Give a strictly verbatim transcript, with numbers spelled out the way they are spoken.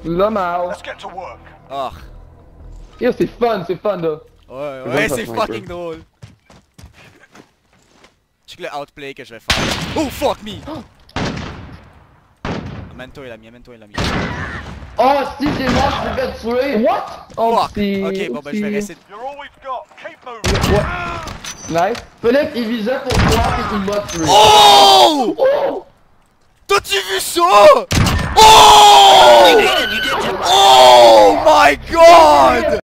Lomal. Let's get to work. Ah. Yo, c'est fun, c'est fun là. Ouais, C'est ouais, bon, c'est ça, fucking sniper. drôle. Check le outplay que je vais faire. Oh fuck me! Amento est l'ami, Amento est l'ami. Oh, si j'ai mort, je me fais tuer. What? Oh, Fuck! si. Ok, bon ben je vais rester. You're all we've got. Keep moving. What? Nice. Philippe, il visait pour toi et il m'a tué. Oh! Oh! T'as-tu vu ça? Oh! Oh my god!